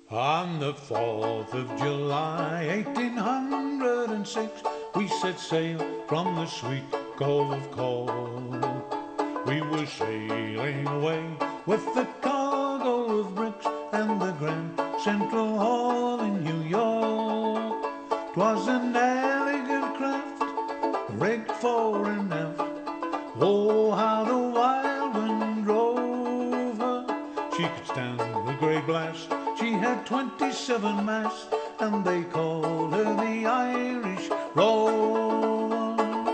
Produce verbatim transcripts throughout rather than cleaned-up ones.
On the fourth of July, eighteen hundred six, we set sail from the sweet Cove of Coal. We were sailing away with the cargo of bricks and the Grand Central Hall in New York. 'Twas an elegant craft, rigged fore and aft. Oh, how the wild wind drove her! She could stand the great blast. She had twenty-seven masts, and they called her the Irish Rover.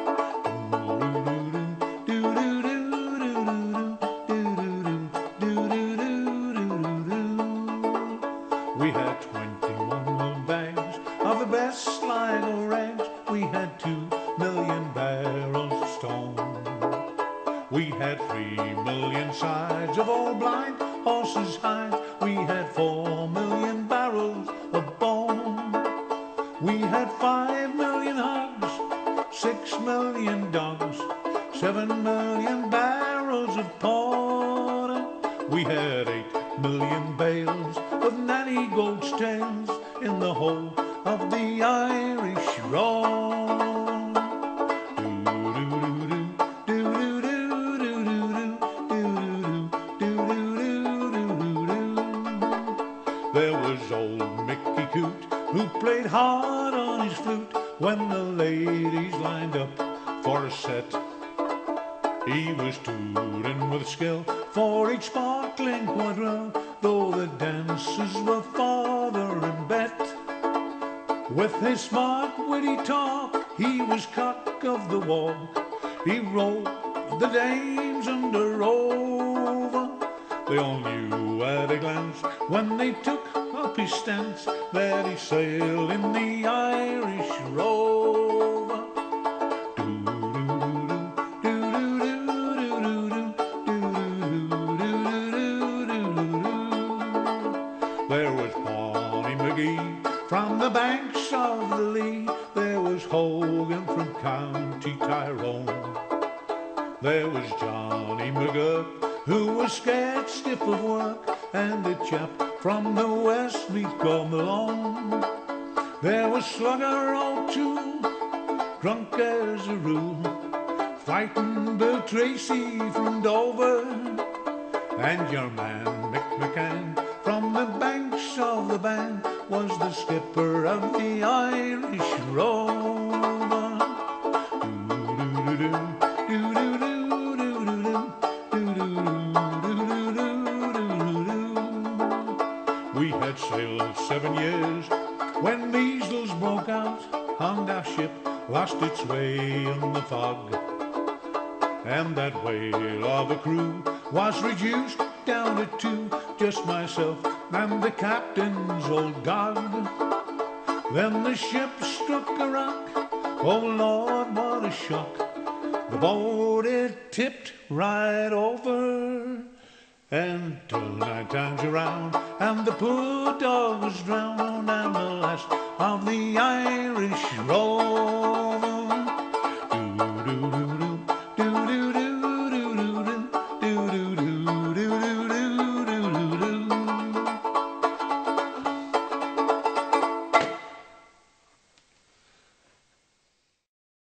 We had twenty-one bags of the best Sligo rags. We had two million barrels of stone. We had three million sides of old blind horses' hides. We had four million barrels of bone. We had five million hogs, six million dogs, seven million barrels of porter. We had eight million bales of natty goat's tails in the hold of the Irish Rover. There was old Mickey Coot, who played hard on his flute when the ladies lined up for a set. He was tooting with skill for each sparkling quadrille, though the dances were father and bet. With his smart, witty talk, he was cock of the walk. He rolled the dames under over. They all knew at a glance, when they took up his stance, that he sailed in the Irish Rover. There was Pawnee McGee from the banks of the Lee. There was Hogan from County Tyrone. There was Johnny McGurk, who was scared stiff of work, and a chap from the west we'd call Malone. There was Slugger O'Toole, drunk as a rule, fighting Bill Tracy from Dover, and your man Mick McCann from the banks of the Band was the skipper of the Irish Rover. We had sailed seven years when measles broke out, and our ship lost its way in the fog. And that whale of a crew was reduced down to two, just myself and the captain's old dog. Then the ship struck a rock, oh Lord, what a shock. The boat, it tipped right over, and turned nine times around, and the poor dog was drowned, and the last of the Irish Rover.